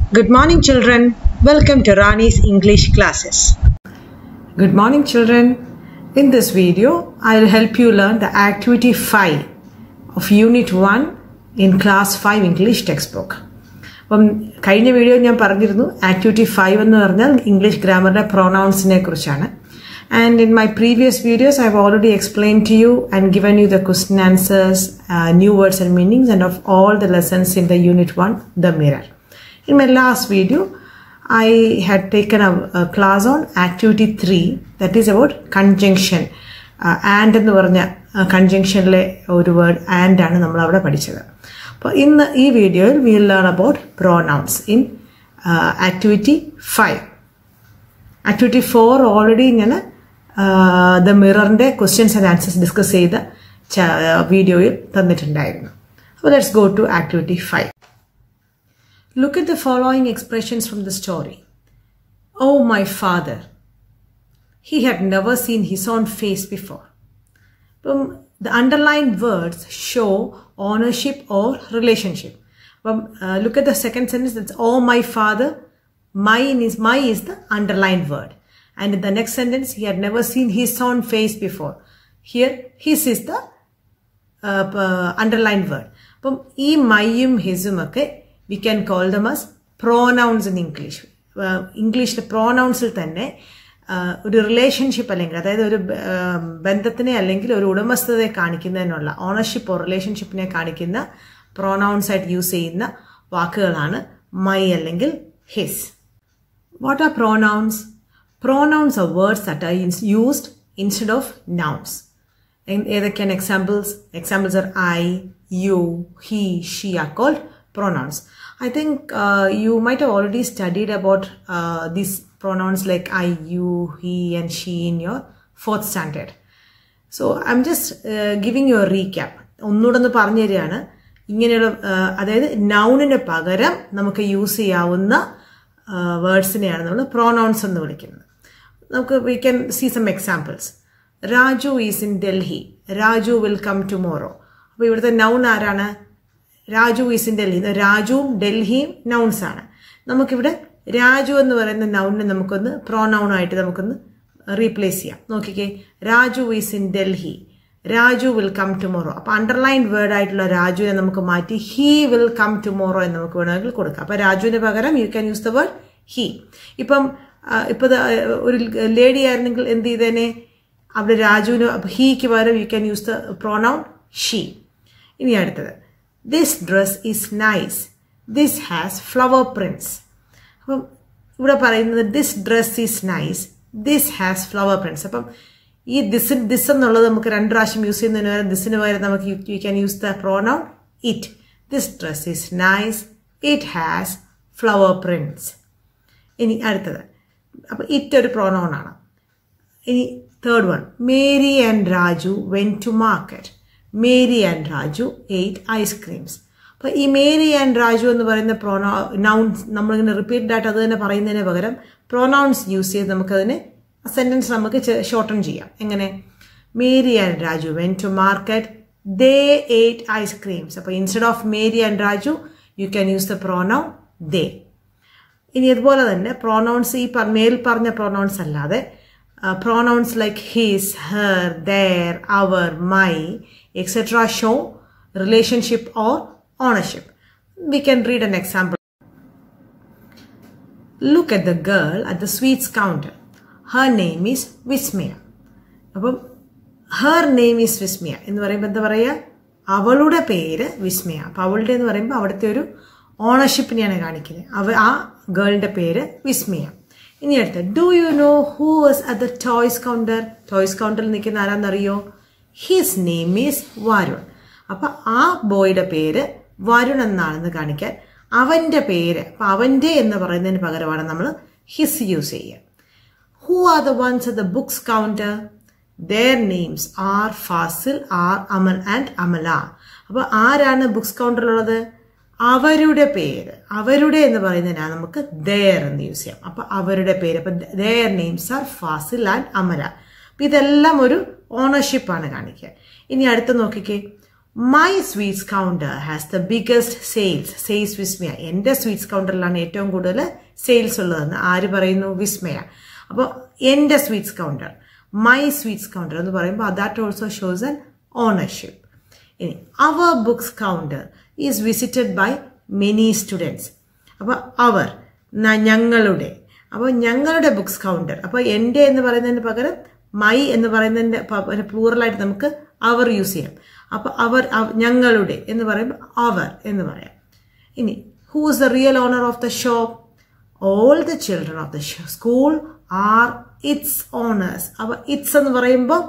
Good morning, children. Welcome to Rani's English classes. Good morning, children. In this video, I'll help you learn the activity 5 of Unit 1 in Class 5 English textbook. അപ്പം കഴിഞ്ഞ video ഞാൻ പറഞ്ഞിരുന്നു activity 5 എന്ന് പറഞ്ഞാൽ English ഗ്രാമറിന്റെ പ്രൊനൗൺസിനെ കുറിച്ചാണ്. And in my previous videos, I've already explained to you and given you the question answers, new words and meanings, and of all the lessons in the Unit 1, the mirror. In my last video, I had taken a class on activity 3, that is about conjunction. And എന്ന് പറഞ്ഞ കൺജങ്ഷനിലെ ഒരു word and ആണ് നമ്മൾ അവിടെ പഠിച്ചത്. അപ്പോൾ ഇന്ന് ഈ വീഡിയോയിൽ we will learn about pronouns in activity 5. Activity 4 already ഇങ്ങനെ the mirrorന്റെ questions and answers ഡിസ്കസ് ചെയ്ത വീഡിയോയിൽ തന്നിട്ടുണ്ടായിരുന്നു. അപ്പോൾ let's go to activity 5. Look at the following expressions from the story. Oh, my father. He had never seen his own face before. The underlined words show ownership or relationship. Look at the second sentence. That's oh, my father. My is the underlined word. And in the next sentence, he had never seen his own face before. Here, his is the underlined word. Ee mayum hisum okke we can call them as pronouns in English. English pronouns il thanne ഒരു relationship അല്ലെങ്കിൽ അതായത് ഒരു ബന്ധത്തിനെ അല്ലെങ്കിൽ ഒരു ഉടമസ്ഥതയെ കാണിക്കുന്നതിനുള്ള ownership or റിലേഷൻഷിപ്പിനെ കാണിക്കുന്ന pronouns ആയിട്ട് use ചെയ്യുന്ന വാക്കുകളാണ് മൈ അല്ലെങ്കിൽ his. What are pronouns? Pronouns are words that are used instead of nouns. ഏതൊക്കെയാണ് examples? Examples are I, you, he, she are called pronouns. I think you might have already studied about these pronouns like I, you, he and she in your 4th standard. So I'm just giving you a recap. ഒന്നുകൂടെ ഒന്ന് പറഞ്ഞു തരികയാണ്. ഇങ്ങനെയുള്ള അതായത് നൗണിന് പകരം നമുക്ക് use ചെയ്യാവുന്ന വേർഡ്സിനെയാണ് നമ്മൾ പ്രോനൗൺസ് എന്ന് വിളിക്കുന്നത്. നമുക്ക് we can see some examples. Raju is in Delhi. Raju will come tomorrow. അപ്പോൾ ഇവിടുത്തെ നൗൺ ആരാണ്? Raju is in Delhi. രാജുവും ഡൽഹിയും നൗൺസ് ആണ്. നമുക്കിവിടെ രാജു എന്ന് പറയുന്ന നൗണിനെ നമുക്കൊന്ന് പ്രോനൗണായിട്ട് നമുക്കൊന്ന് റീപ്ലേസ് ചെയ്യാം. നോക്കിക്കേ, Raju is in Delhi. Raju will come tomorrow. അപ്പോൾ അണ്ടർലൈൻഡ് വേർഡ് ആയിട്ടുള്ള രാജുവിനെ നമുക്ക് മാറ്റി ഹീ വിൽ കം ടുമോറോ എന്ന് നമുക്ക് വേണമെങ്കിൽ കൊടുക്കാം. അപ്പോൾ രാജുവിന് പകരം you can use the word he. ഇപ്പോൾ ഒരു ലേഡി ആയിരുന്നെങ്കിൽ എന്ത് ചെയ്തേനെ? അവിടെ രാജുവിന് ഹീക്ക് പകരം you can use the pronoun she. ഇനി അടുത്തത്, this dress is nice. This has flower prints. അപ്പം ഇവിടെ പറയുന്നത് this dress is nice, this has flower prints. അപ്പം ഈ ദിസ് എന്നുള്ളത് നമുക്ക് 2 പ്രാവശ്യം യൂസ് ചെയ്യുന്നതിന് പകരം ദിസിന് പകരം നമുക്ക് you can use the pronoun it. This dress is nice, it has flower prints. ഇനി അടുത്തത്, അപ്പം ഇറ്റ് ഒരു പ്രോനൗൺ ആണ്. ഇനി third one, Mary and Raju went to market. Mary and Raju ate ice creams. അപ്പോൾ ഈ മേരി ആൻഡ് രാജു എന്ന് പറയുന്ന നൗൺസ് നമ്മളിങ്ങനെ റിപ്പീറ്റഡ് ആയിട്ട് അത് തന്നെ പറയുന്നതിന് പകരം പ്രോനൗൺസ് യൂസ് ചെയ്ത് നമുക്കതിനെ സെൻറ്റൻസ് നമുക്ക് ഷോർട്ടൺ ചെയ്യാം. എങ്ങനെ? Mary and Raju went to market, they ate ice creams. അപ്പോൾ instead of Mary and Raju you can use the pronoun they. ഇനി അതുപോലെ തന്നെ പ്രോനൗൺസ് ഈ മേൽ പറഞ്ഞ പ്രോനൗൺസ് അല്ലാതെ pronouns like his, her, their, our, my, etc. show relationship or ownership. We can read an example. Look at the girl at the sweets counter. Her name is Vismaya. അപ്പം her name is Vismaya എന്ന് പറയുമ്പോൾ എന്താ പറയുക? അവളുടെ പേര് വിസ്മയ. അപ്പോൾ അവളുടെ എന്ന് പറയുമ്പോൾ അവിടുത്തെ ഒരു ഓണർഷിപ്പിനെയാണ് കാണിക്കുന്നത്. ആ ഗേളിൻ്റെ പേര് വിസ്മയ. ഇനി അടുത്ത, do you know who was at the toys counter? Toys കൗണ്ടറിൽ നിൽക്കുന്ന ആരാന്നറിയോ? His name is Varun. അപ്പം ആ ബോയുടെ പേര് വരുൺ എന്നാണെന്ന് കാണിക്കാൻ അവൻ്റെ പേര്, അപ്പം അവൻ്റെ എന്ന് പറയുന്നതിന് പകരമാണ് നമ്മൾ ഹിസ് യൂസ് ചെയ്യുക. Who are the ones at the books counter? their names are Fazil, are, Amal and Amala. അപ്പോൾ ആരാണ് ബുക്സ് കൗണ്ടറിലുള്ളത്? അവരുടെ പേര്. അവരുടെ എന്ന് പറയുന്നതിനാണ് നമുക്ക് their എന്ന് യൂസ് ചെയ്യാം. അപ്പോൾ അവരുടെ പേര്, അപ്പം their names are Fazil and Amala. അപ്പം ഇതെല്ലാം ഒരു ഓണർഷിപ്പാണ് കാണിക്കുക. ഇനി അടുത്ത് നോക്കിക്കേ, my sweets counter has the biggest sales, says Vismaya. എൻ്റെ സ്വീറ്റ്സ് കൗണ്ടറിലാണ് ഏറ്റവും കൂടുതൽ സെയിൽസ് ഉള്ളതെന്ന് ആര് പറയുന്നു? വിസ്മയ. അപ്പോൾ എൻ്റെ sweets counter, my sweets counter എന്ന് പറയുമ്പോൾ that also shows an ownership. ഇനി our books counter is visited by many students. അപ്പോൾ അവർ ഞങ്ങളുടെ, അപ്പോൾ ഞങ്ങളുടെ ബുക്സ് കൗണ്ടർ, അപ്പോൾ എൻ്റെ എന്ന് പറയുന്നതിന് പകരം മൈ എന്ന് പറയുന്നതിൻ്റെ പ്ലൂറലായിട്ട് നമുക്ക് അവർ യൂസ് ചെയ്യാം. അപ്പോൾ അവർ ഞങ്ങളുടെ എന്ന് പറയുമ്പോൾ അവർ എന്ന് പറയാം. ഇനി who is the real owner of the shop? All the children of the school are its owners. അപ്പോൾ ഇറ്റ്സ് എന്ന് പറയുമ്പോൾ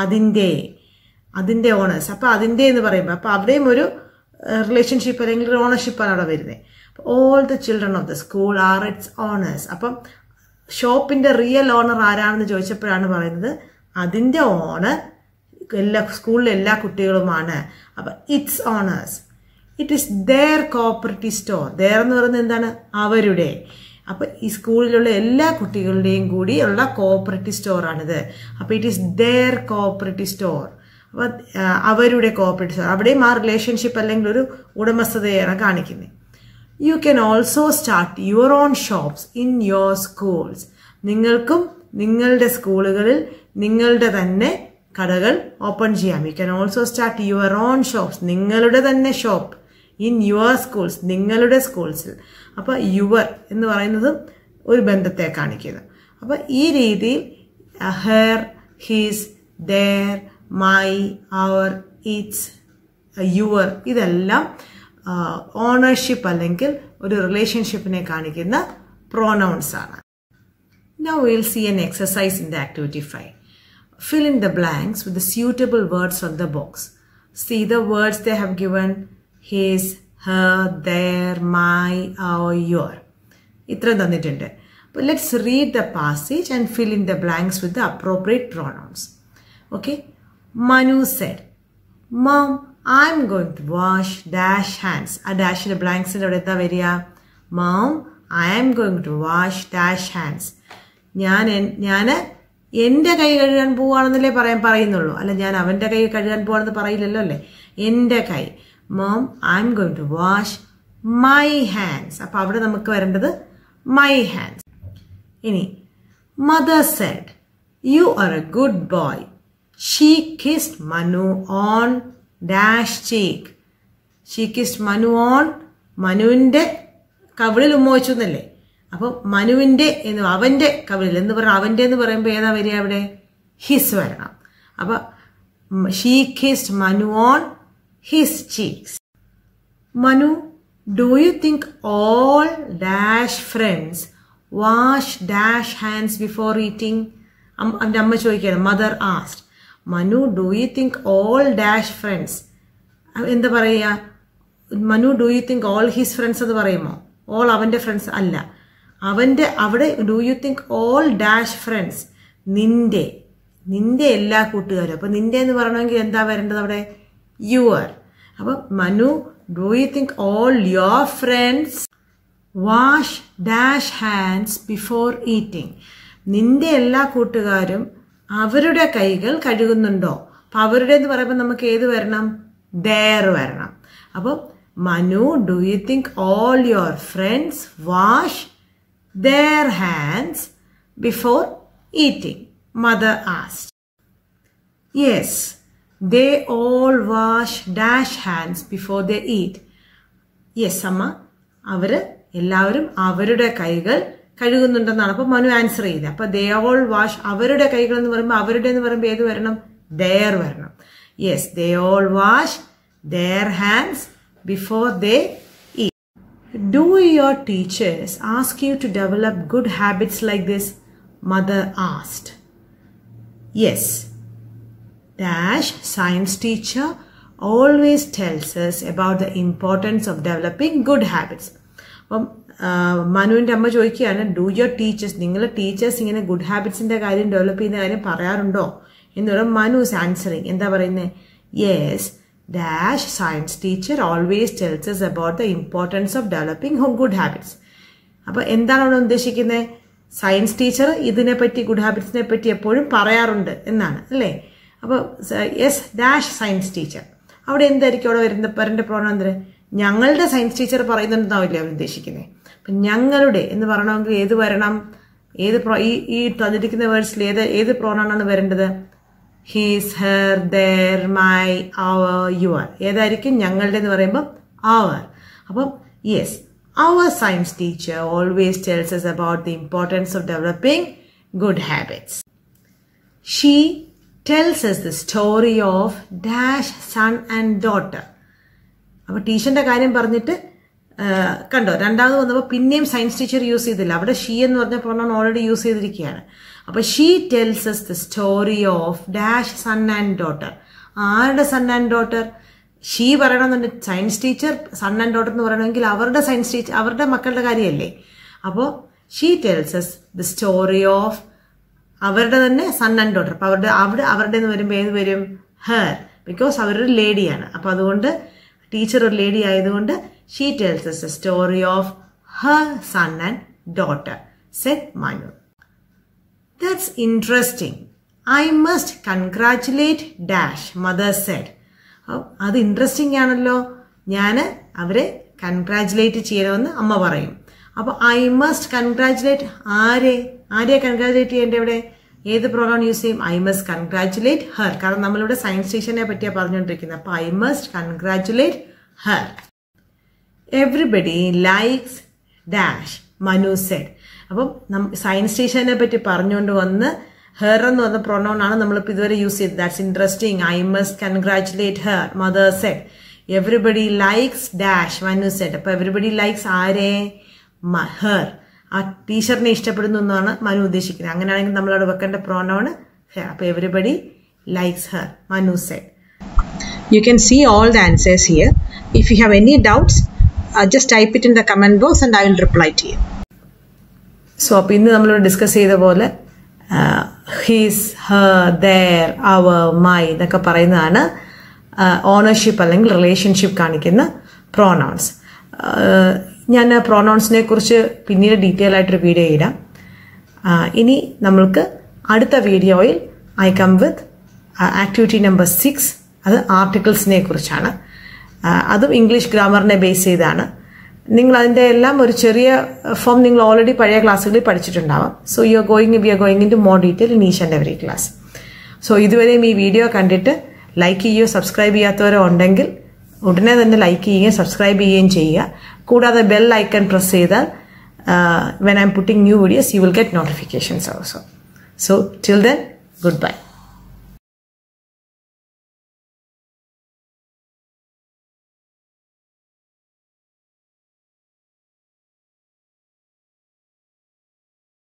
അതിൻ്റെ ഓണേഴ്സ്. അപ്പോൾ അതിൻ്റെ എന്ന് പറയുമ്പോൾ അപ്പോൾ അവിടെയും ഒരു റിലേഷൻഷിപ്പ് അല്ലെങ്കിൽ ഒരു ഓണർഷിപ്പാണ് അവിടെ വരുന്നത്. All the children of the school are its owners. അപ്പം ഷോപ്പിൻ്റെ റിയൽ ഓണർ ആരാണെന്ന് ചോദിച്ചപ്പോഴാണ് പറയുന്നത് അതിൻ്റെ ഓണർ സ്കൂളിലെ എല്ലാ കുട്ടികളുമാണ്. അപ്പം its owners. It is their cooperative store. Their എന്ന് പറയുന്നത് എന്താണ്? അവരുടെ. അപ്പം ഈ സ്കൂളിലുള്ള എല്ലാ കുട്ടികളുടെയും കൂടി ഉള്ള കോപ്പറേറ്റീവ് സ്റ്റോറാണിത്. അപ്പം it is their cooperative store. അപ്പം അവരുടെ കോപ്പറേറ്റീവ് സ്റ്റോർ, അവിടെയും ആ റിലേഷൻഷിപ്പ് അല്ലെങ്കിൽ ഒരു ഉടമസ്ഥതയാണ് കാണിക്കുന്നത്. You can also start your own shops in your schools. നിങ്ങൾക്കും നിങ്ങളുടെ സ്കൂളുകളിൽ നിങ്ങളുടെ തന്നെ കടകൾ ഓപ്പൺ ചെയ്യാം. You can also start your own shops, നിങ്ങളുടെ തന്നെ ഷോപ്പ്, ഇൻ യുവർ സ്കൂൾസ്, നിങ്ങളുടെ സ്കൂൾസിൽ. അപ്പോൾ യുവർ എന്ന് പറയുന്നത് ഒരു ബന്ധത്തെ കാണിക്കുന്നു. അപ്പോൾ ഈ രീതിയിൽ her, his, their, my, our, its, your ഇതെല്ലാം ഓണർഷിപ്പ് അല്ലെങ്കിൽ ഒരു റിലേഷൻഷിപ്പിനെ കാണിക്കുന്ന പ്രോനൗൺസ് ആണ്. Now we'll see an exercise in the activity 5. Fill in the blanks with the suitable words on the box. See the words they have given: his, her, their, my, our, your. ഇത്ര തന്നിട്ടുണ്ട്. But let's read the passage and fill in the blanks with the appropriate pronouns. Okay? Manu said, Mom, I'm going to wash dash hands. A dash in the blanks in the Mom, I am going to wash dash hands. ഞാൻ എൻ്റെ കൈ കഴുകാൻ പോവുകയാണെന്നല്ലേ പറയുന്നുള്ളൂ. അല്ല, ഞാൻ അവൻ്റെ കൈ കഴുകാൻ പോവാണെന്ന് പറയില്ലല്ലോ അല്ലേ. എൻ്റെ കൈ. Mom, I am going to wash my hands. അപ്പം അവിടെ നമുക്ക് വരേണ്ടത് മൈ ഹാൻഡ്സ്. ഇനി mother said, you are a good boy. She kissed Manu on dash cheek. She kissed Manu on, മനുവിൻ്റെ കവിളിൽ ഉമ്മ വെച്ചു എന്നല്ലേ. അപ്പം മനുവിൻ്റെ എന്ന് അവൻ്റെ കവിളിൽ എന്ന് പറഞ്ഞാൽ അവൻ്റെ എന്ന് പറയുമ്പോൾ ഏതാ വരിക? അവിടെ ഹിസ് വരണം. അപ്പം she kissed Manu on his cheeks. Manu, do you think all dash friends wash dash hands before eating? എൻ്റെ അമ്മ ചോദിക്കുകയാണ്. Mother asked, Manu, do you think all dash friends? എന്താ പറയുക? Manu, do you think all his friends എന്ന് പറയുമോ? All അവൻ്റെ friends അല്ല. അവിടെ do you think all dash friends, നിന്റെ എല്ലാ കൂട്ടുകാരും. അപ്പൊ നിന്റെ എന്ന് പറയണമെങ്കിൽ എന്താ വരേണ്ടത് അവിടെ? യുവർ. അപ്പൊ Manu, do you think all your friends wash dash hands before eating? നിന്റെ എല്ലാ കൂട്ടുകാരും അവരുടെ കൈകൾ കഴുകുന്നുണ്ടോ? അപ്പൊ അവരുടെ എന്ന് പറയുമ്പോൾ നമുക്ക് ഏത് വരണം? ദെയർ വരണം. അപ്പം Manu, do you think all your friends wash their hands before eating? Mother asked. Yes, they all wash dash hands before they eat. Yes, amma, എല്ലാവരും അവരുടെ കൈകൾ കഴുകുന്നുണ്ടെന്നാണ്. അപ്പൊ മനു ആൻസർ ചെയ്തത്. അപ്പൊ they all wash, അവരുടെ കൈകൾ എന്ന് പറയുമ്പോൾ അവരുടെ എന്ന് പറയുമ്പോൾ ഏത് വരണം? their വരണം. Yes, they all wash their hands before they eat. Do your teachers ask you to develop good habits like this? Mother asked. Yes. Dash science teacher always tells us about the importance of developing good habits. അപ്പം മനുവിൻ്റെ അമ്മ ചോദിക്കുകയാണ്, do your teachers, നിങ്ങളുടെ teachers ഇങ്ങനെ good ഹാബിറ്റ്സിൻ്റെ കാര്യം develop ചെയ്യുന്ന കാര്യം പറയാറുണ്ടോ എന്ന് പറയുമ്പോൾ മനു ഇസ് ആൻസറിങ്. എന്താ പറയുന്നത്? Yes, dash science teacher always tells us about the importance of developing good habits. അപ്പോൾ എന്താണ് അവിടെ ഉദ്ദേശിക്കുന്നത്? സയൻസ് ടീച്ചർ ഇതിനെപ്പറ്റി, ഗുഡ് ഹാബിറ്റ്സിനെ പറ്റി എപ്പോഴും പറയാറുണ്ട് എന്നാണ് അല്ലേ. അപ്പോൾ യെസ്, ഡാഷ് സയൻസ് ടീച്ചർ. അവിടെ എന്തായിരിക്കും അവിടെ വരേണ്ട പ്രോനൗൺ എന്തിന്? ഞങ്ങളുടെ സയൻസ് ടീച്ചർ പറയുന്നുണ്ടെന്നാവില്ലേ അവർ ഉദ്ദേശിക്കുന്നത്. അപ്പം ഞങ്ങളുടെ എന്ന് പറയണമെങ്കിൽ ഏത് വരണം? ഈ തന്നിരിക്കുന്ന വേർഡ്സിൽ ഏത് പ്രോനൗൺ ആണ് വരേണ്ടത്? His, her, their, my, our, your. ഏതായിരിക്കും ഞങ്ങളുടെ എന്ന് പറയുമ്പോൾ? അവർ. അപ്പം yes, our science teacher always tells us about the importance of developing good habits. She tells us the story of dash son and daughter. അപ്പോൾ ടീച്ചറിന്റെ കാര്യം പറഞ്ഞിട്ട് കണ്ടോ, രണ്ടാമത് വന്നപ്പോൾ പിന്നെയും സയൻസ് ടീച്ചർ യൂസ് ചെയ്തില്ല. അവിടെ ഷീ എന്ന് പറഞ്ഞ പ്രോനൗൺ ഓൾറെഡി യൂസ് ചെയ്തിരിക്കുകയാണ്. അപ്പോൾ she tells us the story of dash son and daughter. ആരുടെ സൺ ആൻഡ് ഡോട്ടർ? ഷീ പറയണമെന്നുണ്ട്. Science teacher son and daughter എന്ന് പറയണമെങ്കിൽ അവരുടെ സയൻസ് ടീച്ചർ, അവരുടെ മക്കളുടെ കാര്യമല്ലേ. അപ്പോൾ she tells us the story of അവരുടെ തന്നെ സൺ ആൻഡ് ഡോട്ടർ. അപ്പോൾ അവരുടെ എന്ന് വരുമ്പോൾ ഏത് വരും? ഹെർ, ബിക്കോസ് അവരൊരു ലേഡിയാണ്. അപ്പോൾ അതുകൊണ്ട് ടീച്ചർ ഒരു ലേഡി ആയതുകൊണ്ട് she tells us the story of her son and daughter, said Manu. That's interesting. I must congratulate dash, mother said. അത് ഇൻട്രസ്റ്റിംഗ് ആണല്ലോ. ഞാൻ അവരെ കൺഗ്രാജുലേറ്റ് ചെയ്യണമെന്ന് അമ്മ പറയും. അപ്പോൾ ഐ മസ്റ്റ് കൺഗ്രാജുലേറ്റ് ആരെയാ കൺഗ്രാജുലേറ്റ് ചെയ്യേണ്ടത്? ഇവിടെ ഏത് പ്രോനൗൺ യൂസ് ചെയ്യും? I must congratulate her. കാരണം നമ്മളിവിടെ സയൻസ് ടീച്ചറിനെ പറ്റിയാണ് പറഞ്ഞുകൊണ്ടിരിക്കുന്നത്. അപ്പോൾ I must congratulate her. Everybody likes dash, Manu said. അപ്പം സയൻസ് ടീച്ചറിനെ പറ്റി പറഞ്ഞുകൊണ്ട് വന്ന് ഹെർ എന്ന് പറഞ്ഞ പ്രൊനൗൺ ആണ് നമ്മളിപ്പോൾ ഇതുവരെ യൂസ് ചെയ്തത്. That's interesting. I must congratulate her, mother said. Everybody likes dash, Manu said. അപ്പോൾ എവറിബഡി ലൈക്സ് ആരെ? ഹെർ. ആ ടീച്ചറിനെ ഇഷ്ടപ്പെടുന്നു എന്നാണ് മനു ഉദ്ദേശിക്കുന്നത്. അങ്ങനെയാണെങ്കിൽ നമ്മളവിടെ വെക്കേണ്ട പ്രോനൗൺ ഹെർ. അപ്പോൾ everybody likes her, Manu said. You can see all the answers here. If you have any doubts, just type it in the comment box and I will reply to you. So അപ്പോൾ ഇന്ന് നമ്മളിവിടെ discuss ചെയ്ത പോലെ his, her, their, our, my എന്നൊക്കെ പറയുന്നതാണ് ownership അല്ലെങ്കിൽ relationship കാണിക്കുന്ന pronouns. ഞാൻ പ്രോനൗൺസിനെ കുറിച്ച് പിന്നീട് ഡീറ്റെയിൽ ആയിട്ടൊരു വീഡിയോ ഇടാം. ഇനി നമ്മൾക്ക് അടുത്ത വീഡിയോയിൽ I come with activity number 6. അത് ആർട്ടിക്കിൾസിനെ കുറിച്ചാണ്. അതും ഇംഗ്ലീഷ് ഗ്രാമറിനെ ബേസ് ചെയ്താണ്. നിങ്ങൾ അതിൻ്റെ എല്ലാം ഒരു ചെറിയ ഫോം നിങ്ങൾ ഓൾറെഡി പഴയ ക്ലാസ്സുകളിൽ പഠിച്ചിട്ടുണ്ടാവാം. So we are going into more detail in each and every class. So ഇതുവരെയും ഈ വീഡിയോ കണ്ടിട്ട് ലൈക്ക് ചെയ്യുകയോ സബ്സ്ക്രൈബ് ചെയ്യാത്തവരോ ഉണ്ടെങ്കിൽ ഉടനെ തന്നെ ലൈക്ക് ചെയ്യുകയും സബ്സ്ക്രൈബ് ചെയ്യുകയും ചെയ്യുക. കൂടാതെ ബെൽ ഐക്കൺ പ്രസ് ചെയ്താൽ when I'm putting new videos you will get notifications also. So till then, goodbye.